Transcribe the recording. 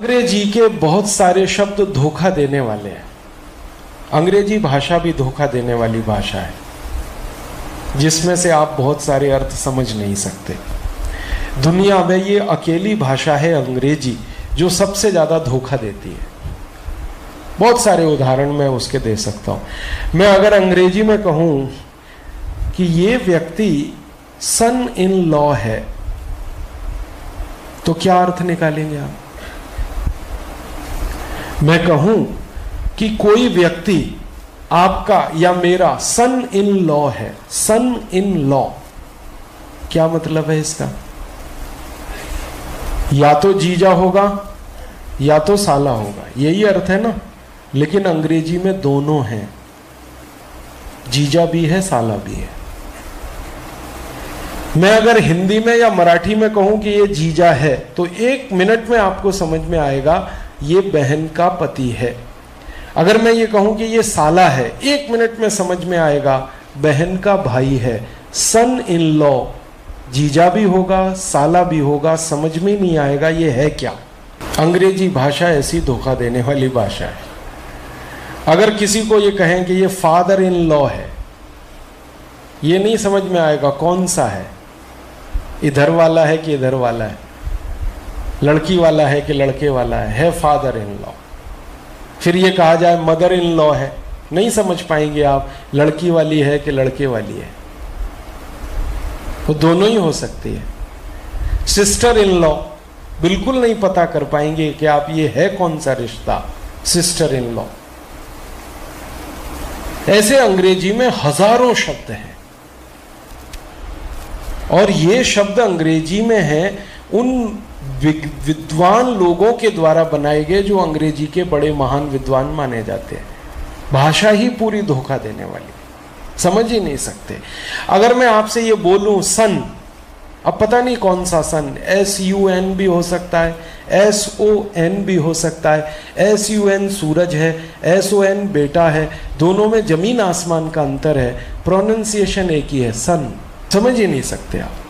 अंग्रेजी के बहुत सारे शब्द धोखा देने वाले हैं। अंग्रेजी भाषा भी धोखा देने वाली भाषा है, जिसमें से आप बहुत सारे अर्थ समझ नहीं सकते। दुनिया में ये अकेली भाषा है अंग्रेजी जो सबसे ज्यादा धोखा देती है। बहुत सारे उदाहरण मैं उसके दे सकता हूं। मैं अगर अंग्रेजी में कहूं कि ये व्यक्ति सन इन लॉ है, तो क्या अर्थ निकालेंगे आप? मैं कहूं कि कोई व्यक्ति आपका या मेरा सन इन लॉ है, सन इन लॉ, क्या मतलब है इसका? या तो जीजा होगा या तो साला होगा, यही अर्थ है ना। लेकिन अंग्रेजी में दोनों हैं, जीजा भी है साला भी है। मैं अगर हिंदी में या मराठी में कहूं कि ये जीजा है, तो 1 मिनट में आपको समझ में आएगा ये बहन का पति है। अगर मैं ये कहूं कि ये साला है, 1 मिनट में समझ में आएगा बहन का भाई है। सन इन लॉ, जीजा भी होगा साला भी होगा, समझ में नहीं आएगा ये है क्या। अंग्रेजी भाषा ऐसी धोखा देने वाली भाषा है। अगर किसी को ये कहें कि ये फादर इन लॉ है, ये नहीं समझ में आएगा कौन सा है, इधर वाला है कि इधर वाला है, लड़की वाला है कि लड़के वाला है फादर इन लॉ। फिर ये कहा जाए मदर इन लॉ है, नहीं समझ पाएंगे आप लड़की वाली है कि लड़के वाली है, वो दोनों ही हो सकती है। सिस्टर इन लॉ, बिल्कुल नहीं पता कर पाएंगे कि आप ये है कौन सा रिश्ता, सिस्टर इन लॉ। ऐसे अंग्रेजी में हजारों शब्द हैं, और ये शब्द अंग्रेजी में हैं उन विद्वान लोगों के द्वारा बनाए गए जो अंग्रेजी के बड़े महान विद्वान माने जाते हैं। भाषा ही पूरी धोखा देने वाली, समझ ही नहीं सकते। अगर मैं आपसे ये बोलूं सन, अब पता नहीं कौन सा सन, SUN भी हो सकता है, SON भी हो सकता है। SUN सूरज है, SON बेटा है, दोनों में जमीन आसमान का अंतर है, प्रोनाउंसिएशन एक ही है, सन। समझ ही नहीं सकते आप।